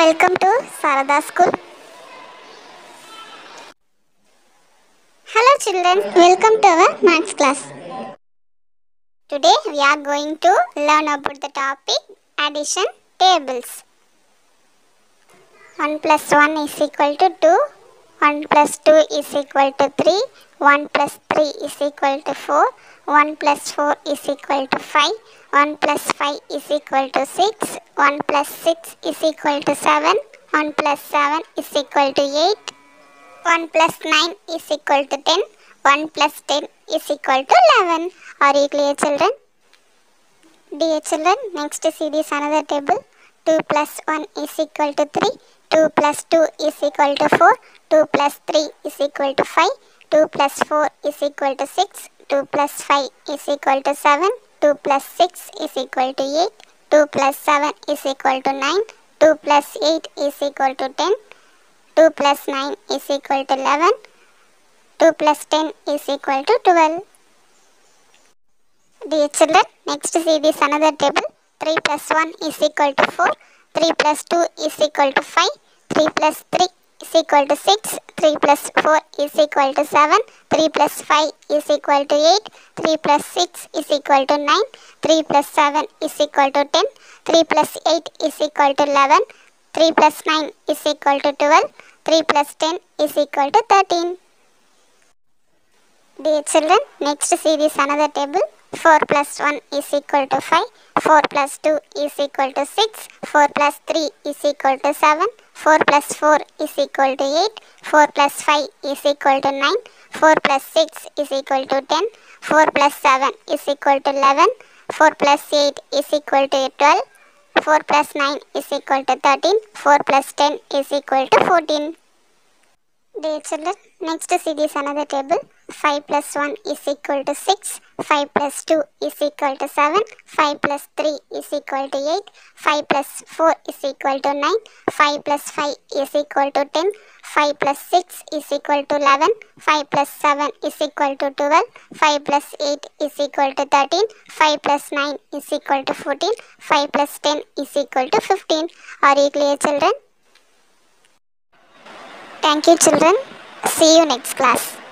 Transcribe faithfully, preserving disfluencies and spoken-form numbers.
Welcome to Sarada School. Hello children, welcome to our maths class. Today we are going to learn about the topic addition tables. one plus one is equal to two, one plus two is equal to three, one plus three is equal to four, one plus four is equal to five, one plus five is equal to six, one plus six is equal to seven, one plus seven is equal to eight, one plus nine is equal to ten, one plus ten is equal to eleven. Are you clear children? Dear children, next see this another table. two plus one is equal to three, two plus two is equal to four, two plus three is equal to five, two plus four is equal to six, two plus five is equal to seven, two plus six is equal to eight, two plus seven is equal to nine, two plus eight is equal to ten, two plus nine is equal to eleven, two plus ten is equal to twelve. Dear children, next see this another table. three plus one is equal to four, three plus two is equal to five, three plus three is equal to six, three plus four is equal to seven, three plus five is equal to eight, three plus six is equal to nine, three plus seven is equal to ten, three plus eight is equal to eleven, three plus nine is equal to twelve, three plus ten is equal to thirteen. Dear children, next see this another table. four plus one is equal to five, four plus two is equal to six, four plus three is equal to seven, four plus four is equal to eight, four plus five is equal to nine, four plus six is equal to ten, four plus seven is equal to eleven, four plus eight is equal to twelve, four plus nine is equal to thirteen, four plus ten is equal to fourteen. Dear children, next see this another table. five plus one is equal to six, five plus two is equal to seven, five plus three is equal to eight, five plus four is equal to nine, five plus five is equal to ten, five plus six is equal to eleven, five plus seven is equal to twelve, five plus eight is equal to thirteen, five plus nine is equal to fourteen, five plus ten is equal to fifteen. Are you clear children? Thank you children. See you next class.